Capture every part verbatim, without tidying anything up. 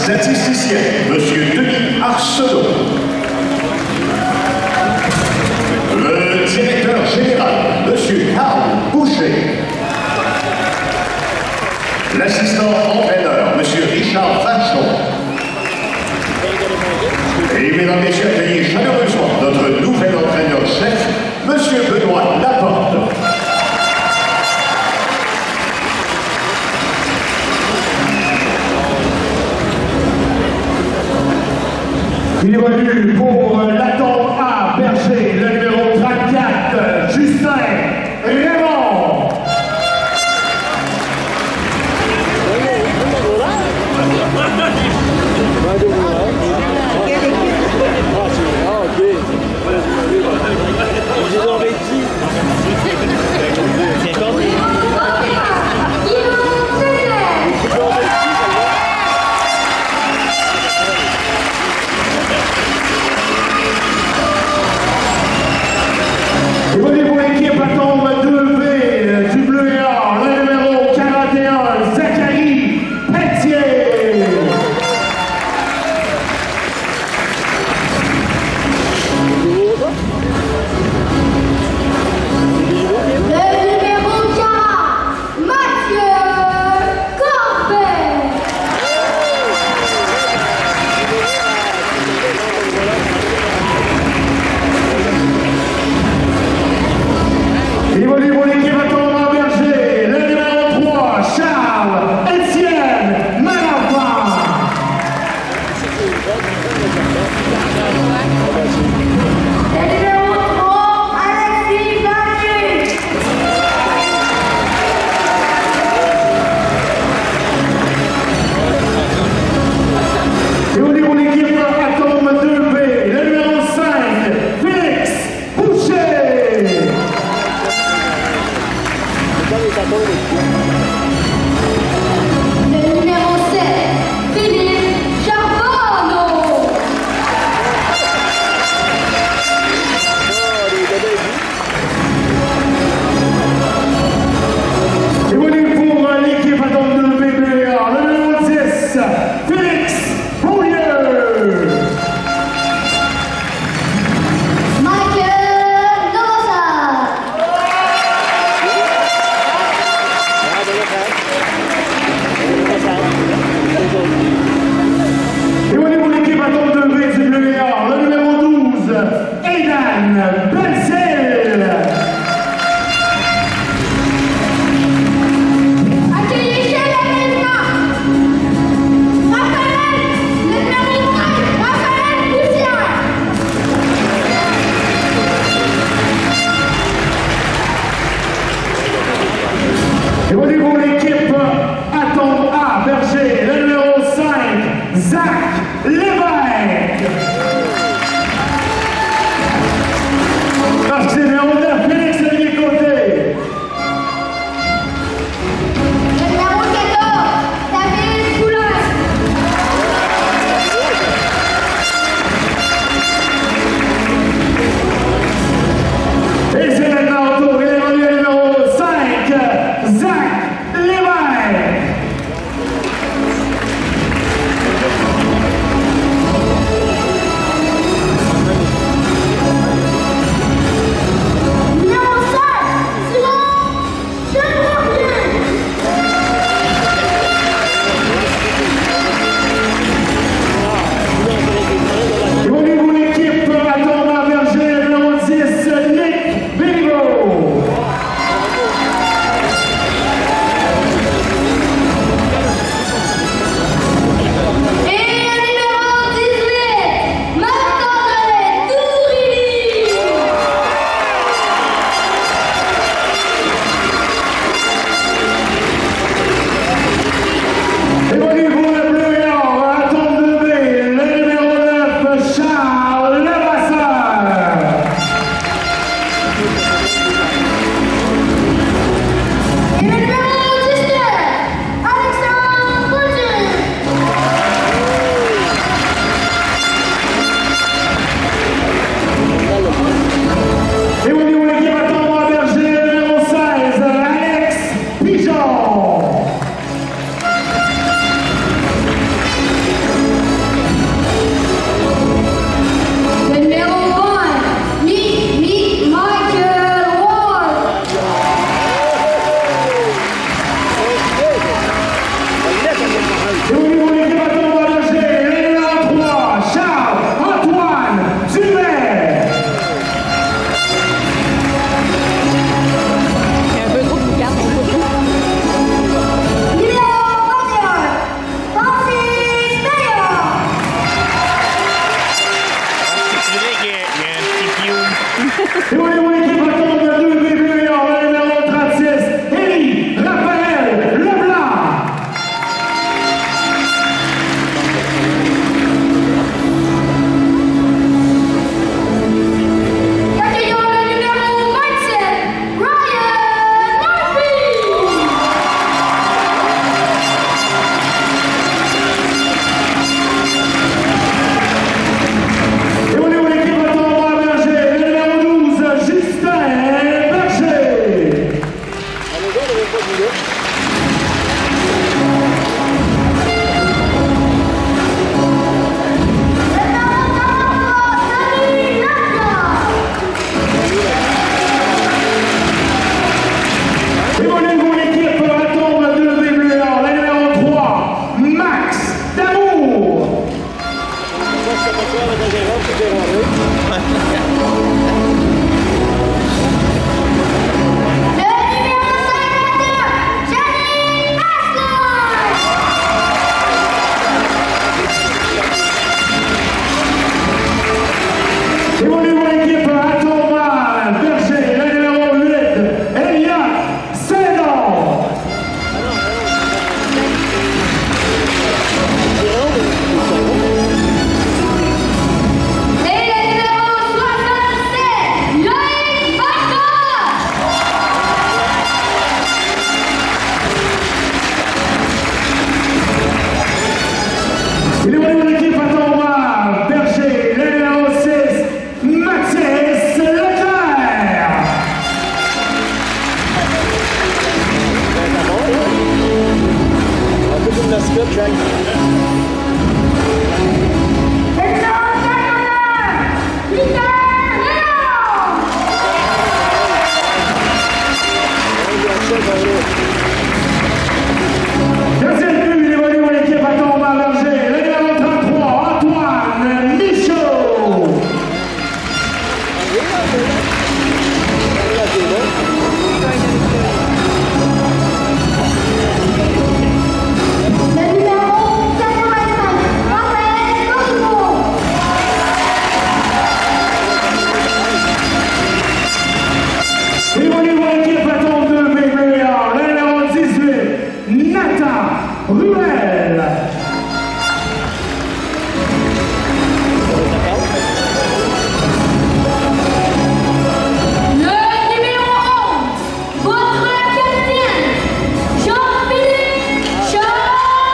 Statisticien, Monsieur Denis Arsenault. Le directeur général, Monsieur Karl Boucher. L'assistant entraîneur, Monsieur Richard Vachon. Et mesdames, messieurs, accueillez chaleureusement notre nouvel entraîneur-chef, Monsieur Benoît Laporte. Il est venu pour l'attente A, Berger, le numéro trente-quatre, Justin Raymond. Et on est où l'équipe attend de deux bébés en le numéro trente-six, Élie Raphaël Leblanc. Accueillons le numéro vingt-sept, Ryan Murphy. Et on est où l'équipe attend à Berger, le numéro douze, Justin Berger. Et on est où l'équipe attend de deux bébés en le numéro trois, Max Damour. Le numéro cinquante-deux, Jenny Aslan. Et on est où l'équipe attend à Berger, le numéro huit, Elia Sédon. Et le numéro soixante-sept, Loïc Bartos. Et on est où l'équipe attend à Berger, le numéro six, Mathis Leclerc. Un peu comme la Scott, Jack. Le numéro cinquante-un, Peter Léon. Deuxième but, il évolue où l'équipe attend à Berger, le numéro trente-trois, Antoine Michaud. Le numéro quatre-vingt-cinq, Raphaël Cosmo. Et évolue où l'équipe attend deux bébés, le numéro dix-huit, Nathan Ruel. Le numéro onze, votre capitaine, Jean-Philippe Charles.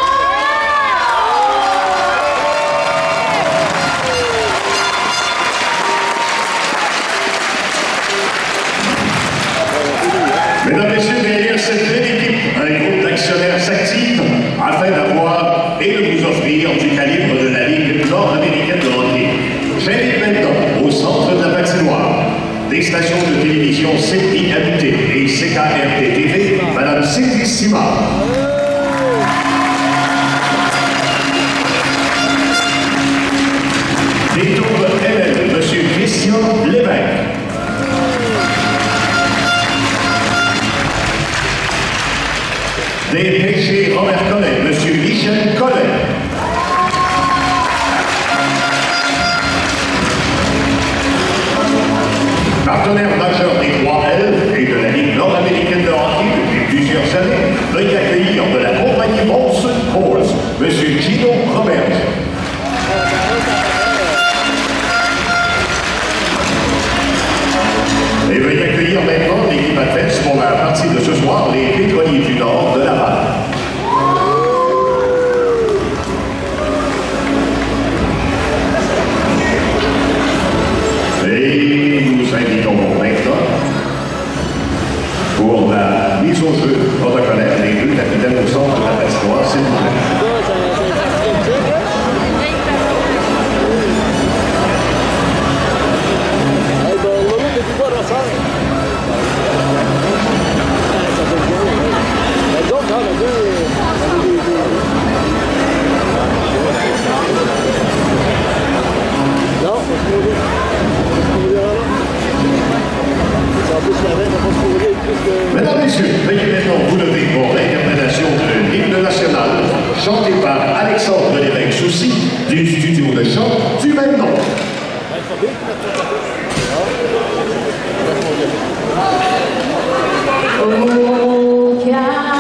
Mesdames, Messieurs, derrière cette belle équipe, un groupe d'actionnaires s'active afin d'avoir et de vous offrir du calibre de la Ligue nord-américaine de hockey. J'invite maintenant au centre de la patinoire des stations de télévision C I M T et C K R T T V, Madame Cindy Simard. Des tours M L, Monsieur Christian Lévesque. Des pêchers Robert Collet, Monsieur Michel Collet. Partenaire majeur des trois L et de la Ligue nord-américaine de hockey depuis plusieurs années, veuillez accueillir de la compagnie Molson Coors, Monsieur Gino Robert. Et veuillez accueillir maintenant l'équipe adverse pour la partie de ce soir, les pétroliers du Nord de Laval. Et nous invitons maintenant pour la mise au jeu protocolaire les deux capitaines au centre de la patinoire, s'il vous plaît. Mesdames, Messieurs, veuillez maintenant vous lever pour l'interprétation de l'hymne national, chanté par Alexandre Lévesque Soucy, du studio de chant du même nom. Au calme.